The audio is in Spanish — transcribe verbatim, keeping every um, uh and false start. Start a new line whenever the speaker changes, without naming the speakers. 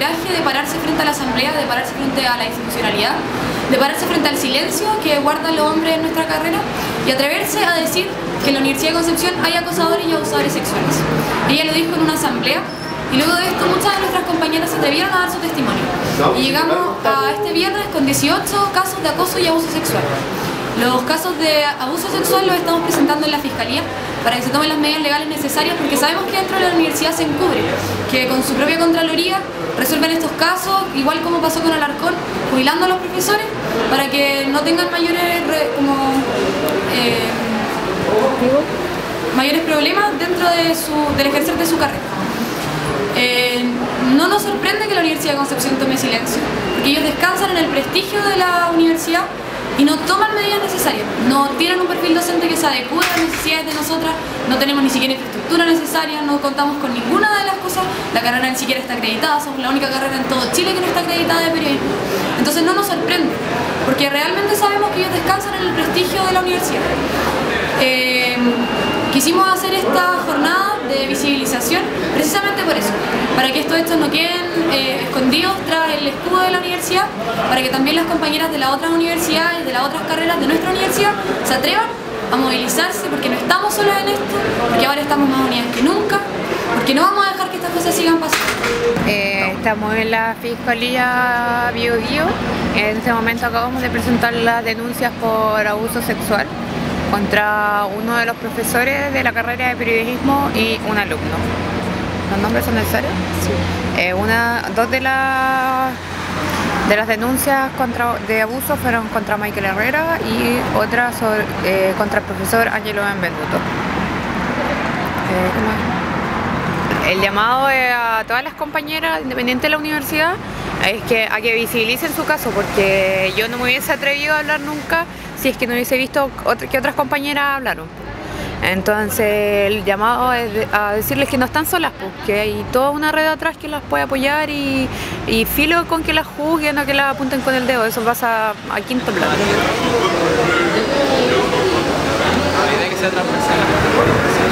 coraje de pararse frente a la asamblea, de pararse frente a la institucionalidad, de pararse frente al silencio que guardan los hombres en nuestra carrera y atreverse a decir que en la Universidad de Concepción hay acosadores y abusadores sexuales. Ella lo dijo en una asamblea y luego de esto muchas de nuestras compañeras se atrevieron a dar su testimonio. Y llegamos a este viernes con dieciocho casos de acoso y abuso sexual. Los casos de abuso sexual los estamos presentando en la Fiscalía para que se tomen las medidas legales necesarias, porque sabemos que dentro de la universidad se encubre, que con su propia Contraloría resuelven estos casos, igual como pasó con Alarcón, jubilando a los profesores para que no tengan mayores, como, eh, mayores problemas dentro de su, del ejercer de su carrera. Eh, no nos sorprende que la Universidad de Concepción tome silencio, porque ellos descansan en el prestigio de la universidad y no toman medidas necesarias, no tienen un perfil docente que se adecue a las necesidades de nosotras, no tenemos ni siquiera infraestructura necesaria, no contamos con ninguna de las cosas, la carrera ni siquiera está acreditada, somos la única carrera en todo Chile que no está acreditada de periodismo. Entonces no nos sorprende, porque realmente sabemos que ellos descansan en el prestigio de la universidad. Eh, quisimos hacer esta jornada de visibilización precisamente por eso, para que estos hechos no queden eh, escondidos tras el escudo de la universidad, para que también las compañeras de las otras universidades, de las otras carreras de nuestra universidad se atrevan a movilizarse, porque no estamos solas en esto, porque ahora estamos más unidas que nunca, porque no vamos a dejar que estas cosas sigan pasando.
Eh, estamos en la Fiscalía Bio Bio. En este momento acabamos de presentar las denuncias por abuso sexual contra uno de los profesores de la carrera de periodismo y un alumno. ¿Los nombres son necesarios? Sí. Eh, una, dos de, la, de las denuncias contra, de abuso fueron contra Michael Herrera y otra sobre, eh, contra el profesor Angelo Benvenuto. Eh, el llamado a todas las compañeras independientes de la universidad es que a que visibilicen su caso, porque yo no me hubiese atrevido a hablar nunca si es que no hubiese visto que otras compañeras hablaron. Entonces el llamado es a decirles que no están solas, pues, que hay toda una red atrás que las puede apoyar y, y filo con que las juzguen o que las apunten con el dedo, eso pasa a quinto plano.
La idea es que sea transversal.